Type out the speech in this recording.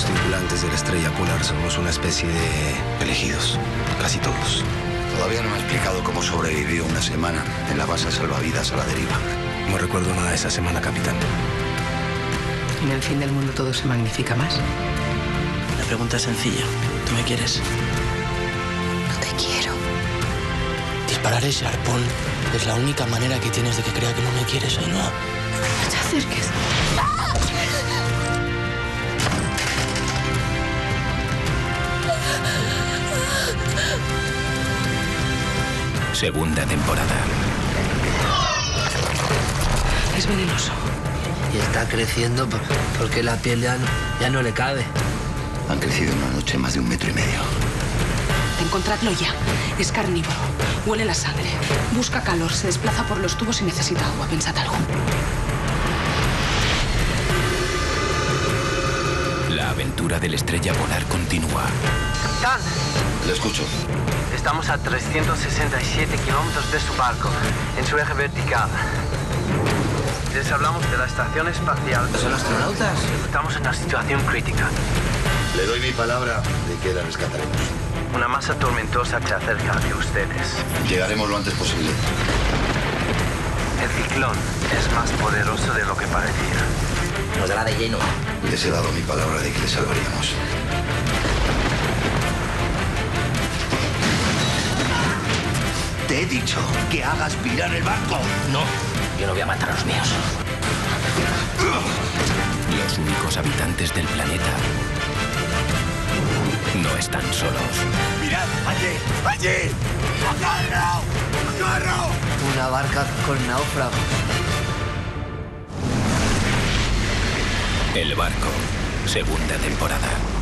Los tripulantes de la Estrella Polar somos una especie de elegidos, casi todos. Todavía no me ha explicado cómo sobrevivió una semana en la base salvavidas a la deriva. No recuerdo nada de esa semana, capitán. En el fin del mundo todo se magnifica más. La pregunta es sencilla. ¿Tú me quieres? No te quiero. Disparar ese arpón es la única manera que tienes de que crea que no me quieres, Ainhoa. No te acerques. Segunda temporada. Es venenoso. Y está creciendo porque la piel ya no le cabe. Han crecido en una noche más de 1,5 metros. Encontradlo ya. Es carnívoro. Huele la sangre. Busca calor. Se desplaza por los tubos y necesita agua. Pensad algo. La aventura de la Estrella Polar continúa. Capitán, Le escucho. estamos a 367 kilómetros de su barco, en su eje vertical. Les hablamos de la estación espacial. ¿Son astronautas? Estamos en una situación crítica. Le doy mi palabra de que la rescataremos. Una masa tormentosa se acerca hacia ustedes. Llegaremos lo antes posible. El ciclón es más poderoso de lo que parecía. Nos dará de lleno. Les he dado mi palabra de que le salvaríamos. Te he dicho que hagas virar el barco. No, yo no voy a matar a los míos. Los únicos habitantes del planeta no están solos. ¡Mirad! ¡Allí! ¡Allí! ¡Socorro! ¡Socorro! Una barca con náufragos. El barco. Segunda temporada.